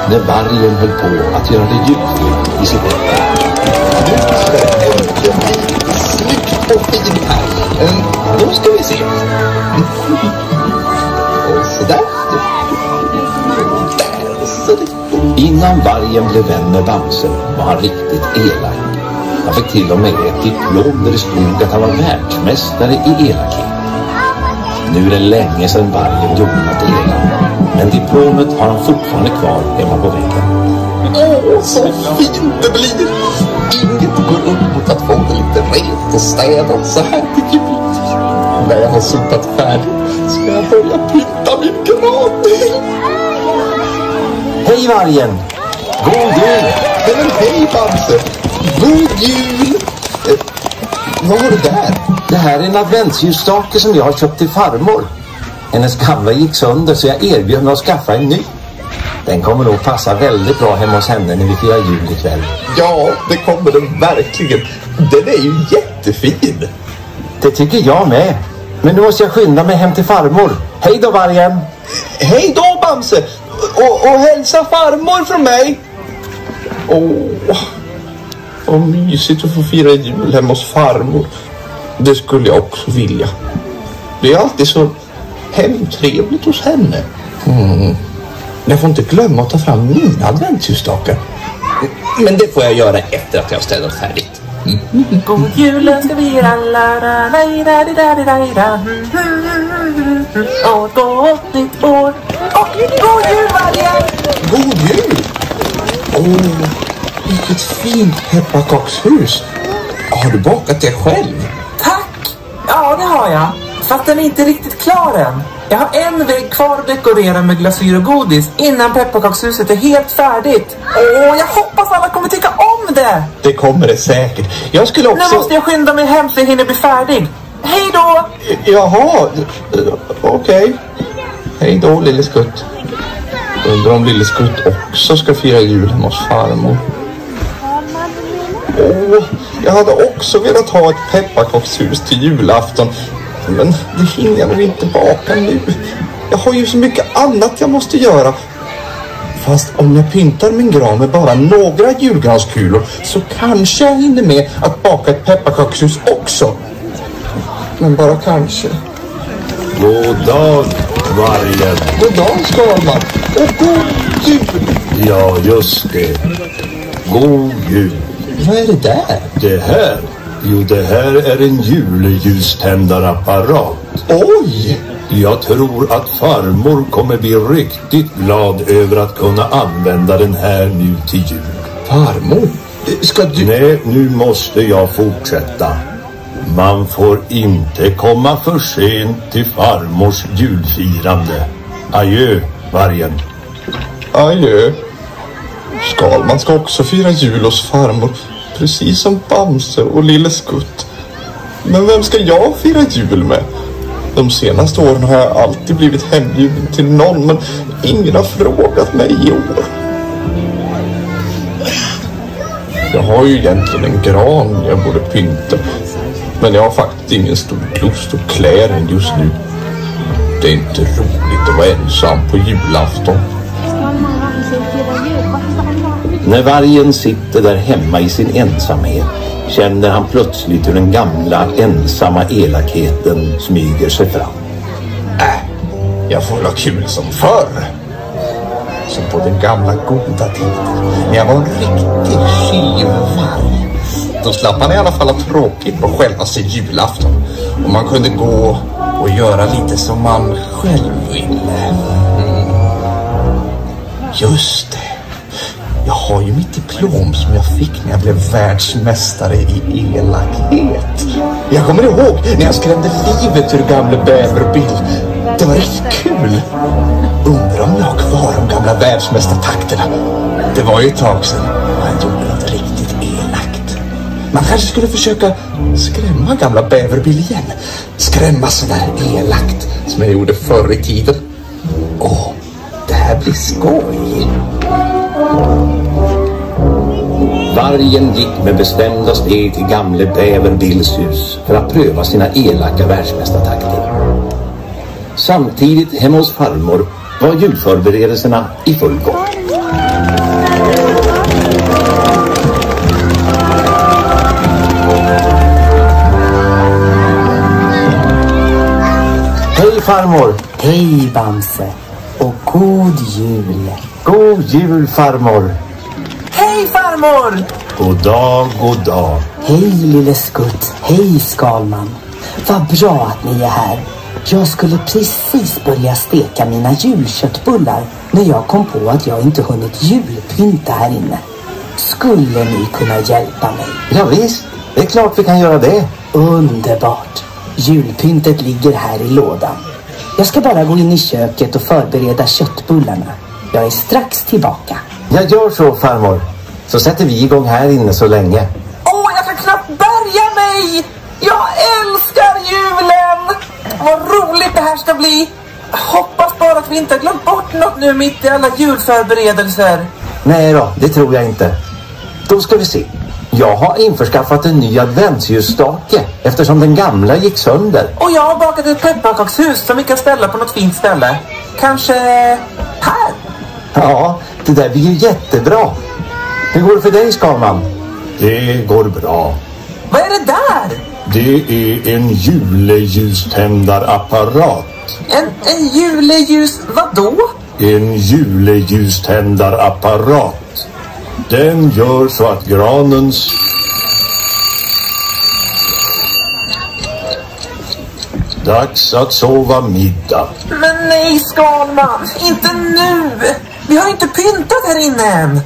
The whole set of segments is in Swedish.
när vargen höll på att göra det ljuvligt i sitt ägg. Snyggt och fint här. Då ska vi se. Och sådär. Innan vargen blev vän med Bamse var han riktigt elak. Han fick till och med ett diplom där det stod att han var världsmästare i elakhet. Nu är det länge sedan vargen gjorde något elakt, men diplomet har han fortfarande kvar hemma på väggen. Åh, så fint det blir! Inget går upp mot att få det lite rent och städat så här till jul. När jag har sopat färdigt ska jag börja pynta min granbil. Hej vargen! God jul! Men hej Bamse! God jul! Vad har du där? Det här är en adventsljusstake som jag har köpt till farmor. Hennes gamla gick sönder så jag erbjöd mig att skaffa en ny. Den kommer nog passa väldigt bra hemma hos henne när vi firar jul ikväll. Ja, det kommer den verkligen. Den är ju jättefin. Det tycker jag med. Men nu måste jag skynda mig hem till farmor. Hej då vargen! Hej då Bamse! Och hälsa farmor från mig! Åh, vad mysigt att få fira jul hemma hos farmor. Det skulle jag också vilja. Det är alltid så hemtrevligt hos henne. Jag får inte glömma att ta fram mina adventsljusstakar. Men det får jag göra efter att jag har städat färdigt. God julen ska vi alla. Och ett gott nytt år. Och god jul vargen! God jul! Åh, vilket fint pepparkakshus. Har du bakat det själv? Tack! Ja, det har jag. Fast den är inte riktigt klar än. Jag har en vägg kvar att dekorera med glasyr och godis innan pepparkakshuset är helt färdigt. Åh, jag hoppas alla kommer tycka om det! Det kommer det säkert. Jag skulle också... Nu måste jag skynda mig hem så jag hinner bli färdig. Hej då! Jaha, okej. Hej då, lille Skutt. Undrar om lille Skutt också ska fira jul hemma hos farmor. Åh, jag hade också velat ha ett pepparkakshus till julafton. Men det hinner jag nog inte baka nu. Jag har ju så mycket annat jag måste göra. Fast om jag pyntar min gran med bara några julgranskulor så kanske jag hinner med att baka ett pepparkakshus också. Men bara kanske. God dag vargen! God dag Skalman! Och god jul! Ja, just det. God jul! Vad är det där? Det här? Jo, det här är en julljuständarapparat. Oj! Jag tror att farmor kommer bli riktigt glad över att kunna använda den här nu till jul. Farmor? Ska du... Nej, nu måste jag fortsätta. Man får inte komma för sent till farmors julfirande. Adjö, vargen. Adjö. Skalman ska också fira jul hos farmor. Precis som Bamse och lille Skutt. Men vem ska jag fira jul med? De senaste åren har jag alltid blivit hembjuden till någon, men ingen har frågat mig i år. Jag har ju egentligen en gran jag borde pynta, men jag har faktiskt ingen stor lust att klä den just nu. Det är inte roligt att vara ensam på julafton. När vargen sitter där hemma i sin ensamhet känner han plötsligt hur den gamla ensamma elakheten smyger sig fram. Jag får ha kul som förr. Som på den gamla goda tiden. När jag var en riktig tjuvvarg. Då slapp man i alla fall ha tråkigt på själva sin julafton. Och man kunde gå och göra lite som man själv ville. Just det. Jag har ju mitt diplom som jag fick när jag blev världsmästare i elakhet. Jag kommer ihåg när jag skrämde livet ur gamla Bäverbill. Det var rätt kul. Undrar om jag har kvar de gamla världsmästartakterna. Det var ju ett tag sedan han gjorde något riktigt elakt. Man kanske skulle försöka skrämma gamla Bäverbill igen. Skrämma sådär elakt som jag gjorde förr i tiden. Det här blir skoj. Vargen gick med bestämda steg till gamle Bäverbills hus för att pröva sina elaka världsmästartakter. Samtidigt hemma hos farmor var julförberedelserna i full gång. farmor. Hej Bamse och god jul. God jul farmor. Hej farmor! God dag, god dag. Hej lille Skutt. Hej Skalman. Vad bra att ni är här. Jag skulle precis börja steka mina julköttbullar när jag kom på att jag inte hunnit julpynta här inne. Skulle ni kunna hjälpa mig? Ja visst, det är klart vi kan göra det. Underbart. Julpyntet ligger här i lådan. Jag ska bara gå in i köket och förbereda köttbullarna. Jag är strax tillbaka. Jag gör så farmor. Så sätter vi igång här inne så länge. Jag kan knappt bärga mig! Jag älskar julen! Vad roligt det här ska bli! Hoppas bara att vi inte har glömt bort något nu mitt i alla julförberedelser. Nej då, det tror jag inte. Då ska vi se. Jag har införskaffat en ny adventsljusstake eftersom den gamla gick sönder. Och jag har bakat ett pepparkakshus som vi kan ställa på något fint ställe. Kanske här? Ja, det där blir ju jättebra. Hur går det för dig, Skalman? Det går bra. Vad är det där? Det är en juleljuständaraapparat. En juleljus... Vadå? En juleljuständaraapparat. Den gör så att granens... Dags att sova middag. Men nej, Skalman. Inte nu. Vi har inte pyntat här inne än.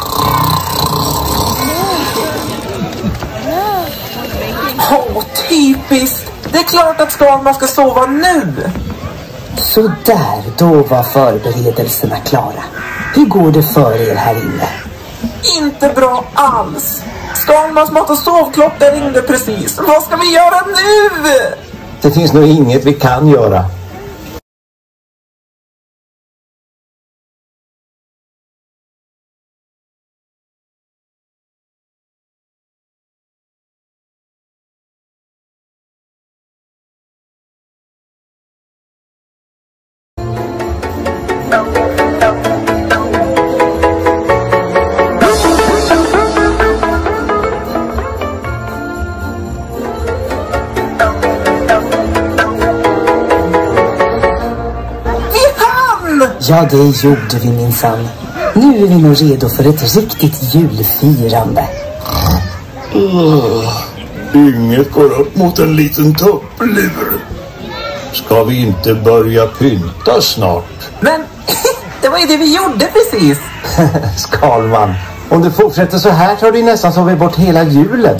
Typiskt. Det är klart att Skalman ska sova nu. Så där, då var förberedelserna klara. Hur går det för er här inne? Inte bra alls. Skalmans mat och sovklocka ringde precis. Vad ska vi göra nu? Det finns nog inget vi kan göra. Ja, det gjorde vi minsann. Nu är vi nog redo för ett riktigt julfirande. Inget går upp mot en liten tupplur. Ska vi inte börja pynta snart? Men det var ju det vi gjorde precis. Skalman, om du fortsätter så här tar du nästan så vi bort hela julen.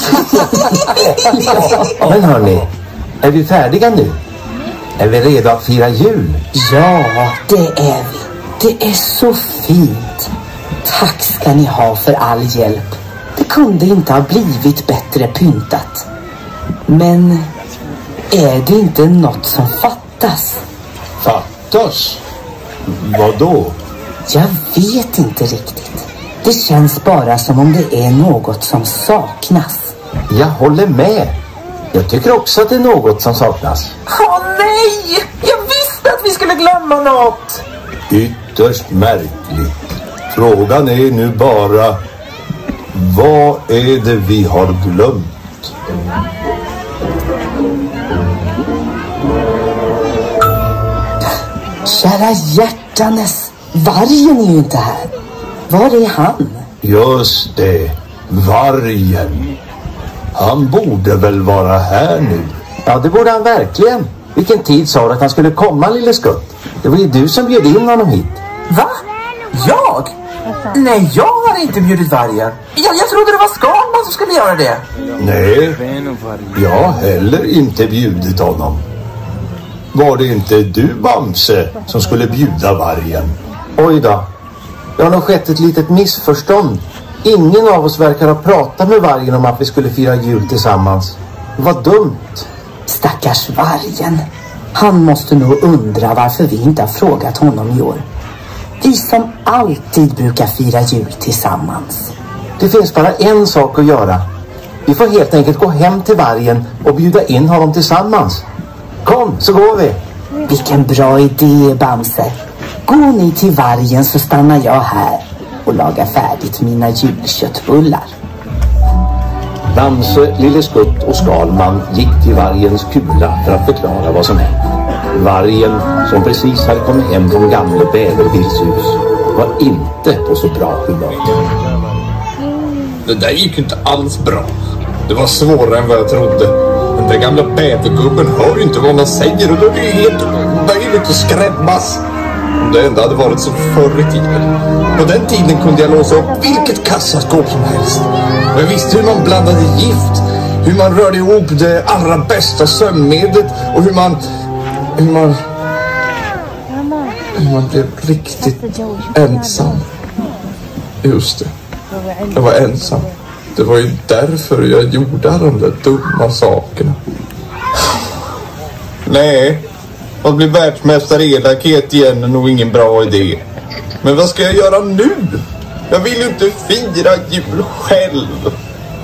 Men hörni, är vi färdiga nu? Är vi redo att fira jul? Ja, det är vi. Det är så fint. Tack ska ni ha för all hjälp. Det kunde inte ha blivit bättre pyntat. Men är det inte något som fattas? Fattas? Vad då? Jag vet inte riktigt. Det känns bara som om det är något som saknas. Jag håller med. Jag tycker också att det är något som saknas. Nej! Jag visste att vi skulle glömma något. Ytterst märkligt. Frågan är nu bara, vad är det vi har glömt? Kära hjärtanes, vargen är ju inte här. Var är han? Just det, vargen. Han borde väl vara här nu? Ja, det borde han verkligen. Vilken tid sa du att han skulle komma, lille Skutt? Det var ju du som bjöd in honom hit. Va? Jag? Nej, jag har inte bjudit vargen. Jag trodde det var Skalman som skulle göra det. Nej, jag har heller inte bjudit honom. Var det inte du, Bamse, som skulle bjuda vargen? Oj då. Det har nog skett ett litet missförstånd. Ingen av oss verkar ha pratat med vargen om att vi skulle fira jul tillsammans. Vad dumt. Stackars vargen. Han måste nog undra varför vi inte har frågat honom i år. Vi som alltid brukar fira jul tillsammans. Det finns bara en sak att göra. Vi får helt enkelt gå hem till vargen och bjuda in honom tillsammans. Kom, så går vi. Vilken bra idé, Bamse. Gå ni till vargen så stannar jag här och lagar färdigt mina julköttbullar. Bamse, lille Skutt och Skalman gick till vargens kula för att förklara vad som hänt. Vargen, som precis hade kommit hem från gamle Bäverbils hus, var inte på så bra humör. Det där gick inte alls bra. Det var svårare än vad jag trodde. Den där gamla bävergubben hör ju inte vad man säger och då är det ju helt möjligt att skrämmas. Om det ändå hade varit som förr i tiden. På den tiden kunde jag låsa upp vilket kassaskåp som helst. Och jag visste hur man blandade gift, hur man rörde ihop det allra bästa sömnmedlet och hur man blev riktigt ensam. Just det. Jag var ensam. Det var ju därför jag gjorde alla de där dumma sakerna. Nej, att bli världsmästare i elakhet igen är nog ingen bra idé. Men vad ska jag göra nu? Jag vill ju inte fira jul själv.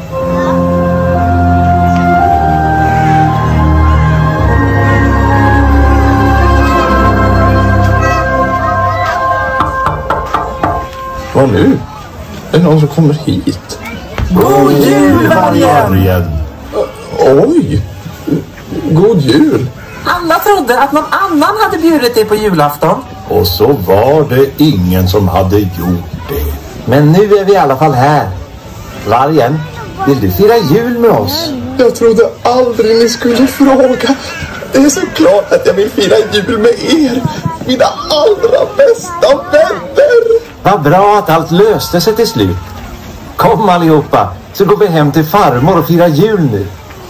Vad nu? Är det någon som kommer hit? God jul, Vargen! Oj! God jul! Alla trodde att någon annan hade bjudit dig på julafton. Och så var det ingen som hade gjort det. Men nu är vi i alla fall här. Vargen, vill du fira jul med oss? Jag trodde aldrig ni skulle fråga. Det är så klart att jag vill fira jul med er. Mina allra bästa vänner. Vad bra att allt löste sig till slut. Kom allihopa, så går vi hem till farmor och firar jul nu.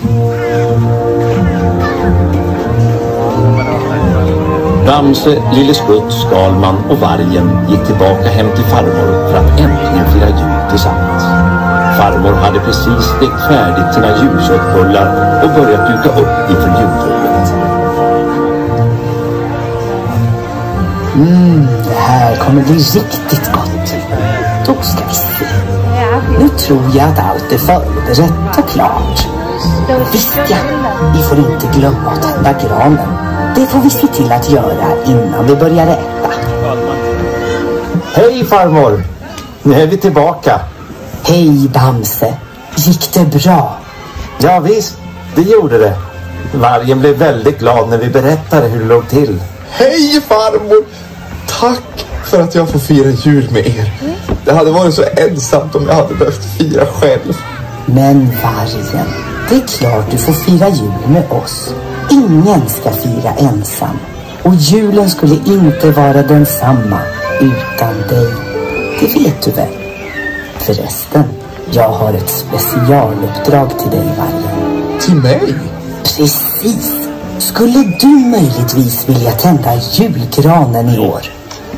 Bamse, Lille Skutt, Skalman och Vargen gick tillbaka hem till farmor för att äntligen fira jul tillsammans. Farmor hade precis stekt färdigt sina julköttbullar och börjat duka upp inför julbordet. Det här kommer bli riktigt gott. Då ska vi se. Nu tror jag att allt är förberett och klart. Visst ja, vi får inte glömma att tända granen. Det får vi se till att göra innan vi börjar äta. Hej farmor! Nu är vi tillbaka. Hej Bamse, gick det bra? Ja visst, det gjorde det. Vargen blev väldigt glad när vi berättade hur det låg till. Hej farmor! Tack för att jag får fira jul med er. Det hade varit så ensamt om jag hade behövt fira själv. Men Vargen, det är klart du får fira jul med oss. Ingen ska fira ensam. Och julen skulle inte vara densamma utan dig. Det vet du väl? Förresten, jag har ett specialuppdrag till dig, Vargen. Till mig? Precis. Skulle du möjligtvis vilja tända julgranen i år?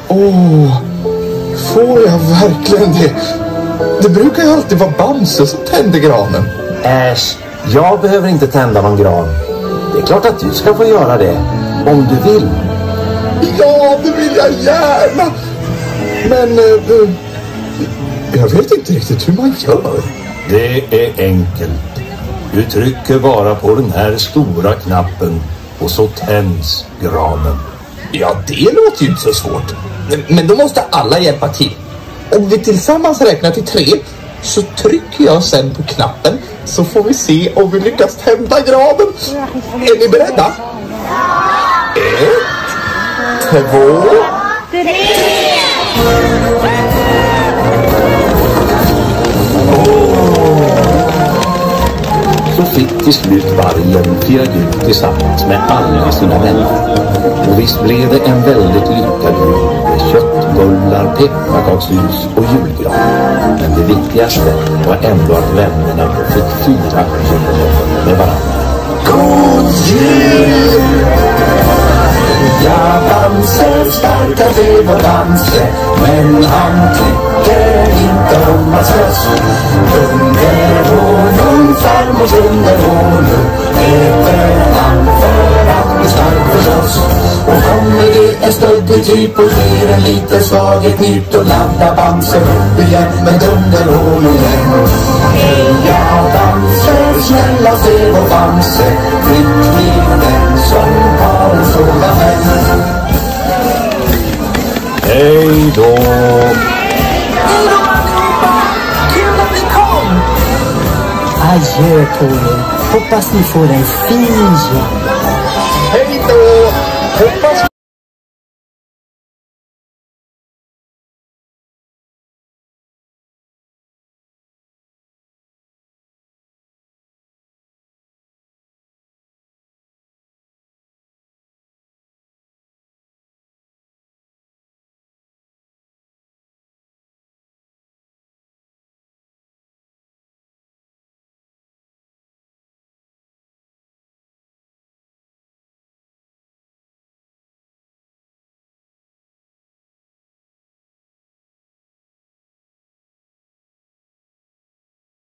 Får jag verkligen det? Det brukar ju alltid vara Bamse som tänder granen. Äsch, jag behöver inte tända någon gran. Det är klart att du ska få göra det, om du vill. Ja, det vill jag gärna. Men jag vet inte riktigt hur man gör. Det är enkelt. Du trycker bara på den här stora knappen och så tänds granen. Ja, det låter ju inte så svårt. Men då måste alla hjälpa till. Om vi tillsammans räknar till 3 så trycker jag sen på knappen så får vi se om vi lyckas tända granen. Är ni beredda? 1, 2, 3. Så fick till slut Vargen fira jul tillsammans med alla sina vänner. Och visst blev det en väldigt lyckad jul med köttbullar, pepparkakshus och julgran. Men det viktigaste var ändå att vännerna fick fira julen med varandra. God jul! Ja, Bamse, starka det var Bamse, men han tycker inte om att slåss. Under honung, farmors under honung, heter han för att bli stark förstås. Och kommer det en stöddig typ och ger en liten svaghet nytt och laddar Bamse upp igen med under honungen. Heja Bamse, snälla det var Bamse, fick vi den som har en sådan vän. Hej då! Hej då allihopa! Kul att ni kom! Adjö på er. Hoppas ni får en fin jul.